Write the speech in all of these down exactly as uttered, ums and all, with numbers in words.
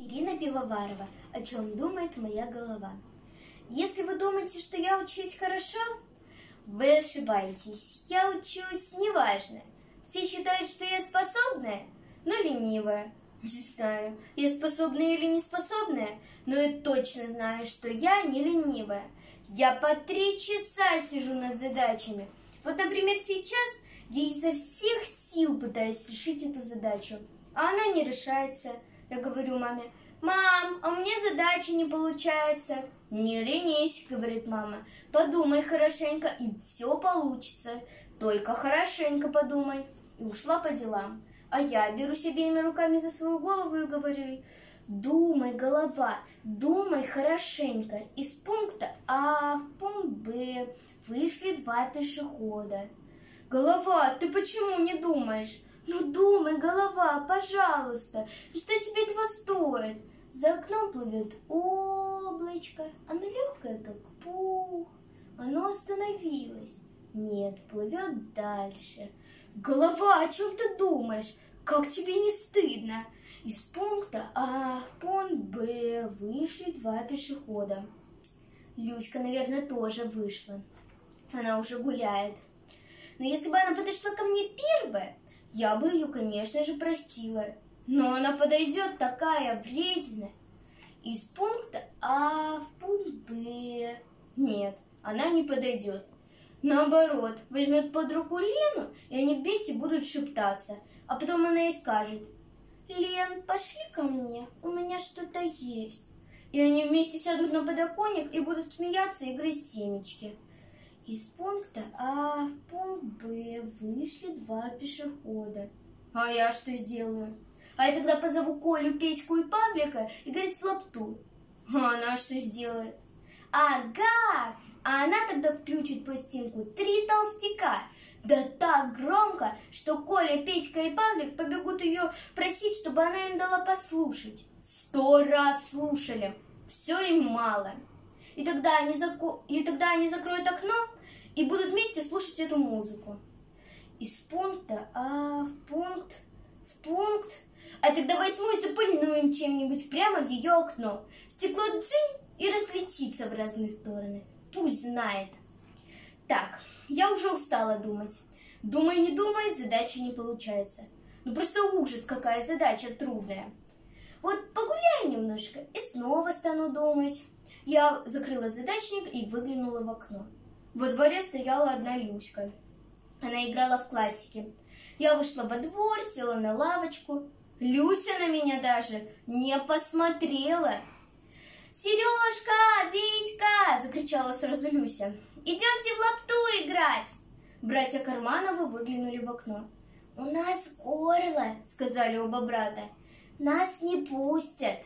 Ирина Пивоварова. О чем думает моя голова? Если вы думаете, что я учусь хорошо, вы ошибаетесь. Я учусь неважно. Все считают, что я способная, но ленивая. Не знаю, я способная или не способная, но я точно знаю, что я не ленивая. Я по три часа сижу над задачами. Вот, например, сейчас я изо всех сил пытаюсь решить эту задачу, а она не решается. Я говорю маме: «Мам, а у меня задача не получается». «Не ленись», — говорит мама, «подумай хорошенько, и все получится. Только хорошенько подумай». И ушла по делам. А я берусь обеими руками за свою голову и говорю: «Думай, голова, думай хорошенько. Из пункта А в пункт Б вышли два пешехода». «Голова, ты почему не думаешь?» «Ну думай, голова, пожалуйста, что тебе этого стоит?» За окном плывет облачко, оно легкое, как пух. Оно остановилось. Нет, плывет дальше. «Голова, о чем ты думаешь? Как тебе не стыдно?» Из пункта А в пункт Б вышли два пешехода. Люська, наверное, тоже вышла. Она уже гуляет. Но если бы она подошла ко мне первая, я бы ее, конечно же, простила. Но она подойдет такая вредина. Из пункта А в пункт Б. Нет, она не подойдет. Наоборот, возьмет под руку Лену, и они вместе будут шептаться. А потом она ей скажет: «Лен, пошли ко мне, у меня что-то есть». И они вместе сядут на подоконник и будут смеяться и грызть семечки. Из пункта А в пункт Б вышли два пешехода. А я что сделаю? А я тогда позову Колю, Петьку и Павлика играть в лапту. А она что сделает? Ага! А она тогда включит пластинку «Три толстяка». Да так громко, что Коля, Петька и Павлик побегут ее просить, чтобы она им дала послушать. Сто раз слушали. Все им мало. И тогда они, зако... и тогда они закроют окно и будут вместе слушать эту музыку. Из пункта А в пункт, в пункт. А тогда возьму и запыльну им чем-нибудь прямо в ее окно. Стекло дзынь и разлетится в разные стороны. Пусть знает. Так, я уже устала думать. Думай, не думай, задача не получается. Ну просто ужас, какая задача трудная. Вот погуляю немножко и снова стану думать. Я закрыла задачник и выглянула в окно. Во дворе стояла одна Люська. Она играла в классики. Я вышла во двор, села на лавочку. Люся на меня даже не посмотрела. «Сережка, Витька!» — закричала сразу Люся. «Идемте в лапту играть!» Братья Кармановы выглянули в окно. «У нас горло!» — сказали оба брата. «Нас не пустят!»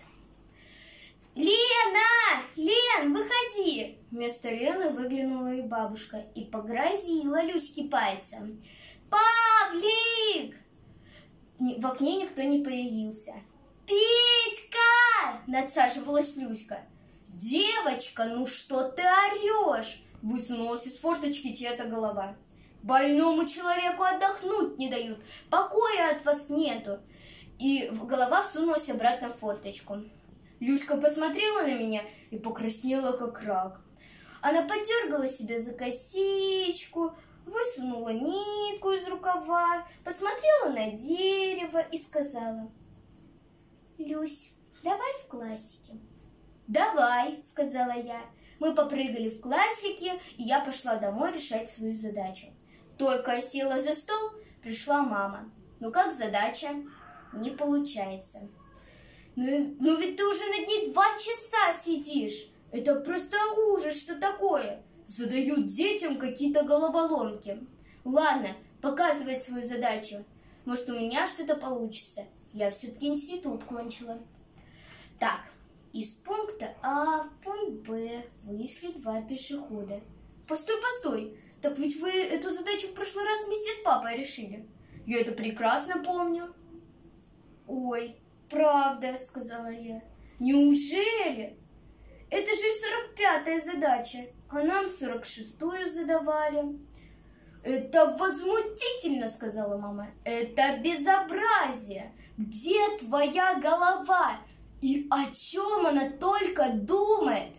«Лена! Лен, выходи!» Вместо Лены выглянула и бабушка и погрозила Люське пальцем. «Павлик!» В окне никто не появился. «Петька!» — надсаживалась Люська. «Девочка, ну что ты орешь?» — высунулась из форточки чья-то голова. «Больному человеку отдохнуть не дают, покоя от вас нету!» И голова всунулась обратно в форточку. Люська посмотрела на меня и покраснела, как рак. Она подергала себя за косичку, высунула нитку из рукава, посмотрела на дерево и сказала: «Люсь, давай в классике». «Давай», — сказала я. Мы попрыгали в классике, и я пошла домой решать свою задачу. Только я села за стол, пришла мама. «Ну как задача?» «Не получается». Ну, ну ведь ты уже над ней два часа сидишь. Это просто ужас, что такое. Задают детям какие-то головоломки. Ладно, показывай свою задачу. Может, у меня что-то получится. Я все-таки институт кончила. Так, из пункта А в пункт Б вышли два пешехода. Постой, постой. Так ведь вы эту задачу в прошлый раз вместе с папой решили. Я это прекрасно помню. Ой, правда, сказала я. Неужели? Это же сорок пятая задача, а нам сорок шестую задавали. Это возмутительно, сказала мама. Это безобразие. Где твоя голова? И о чем она только думает?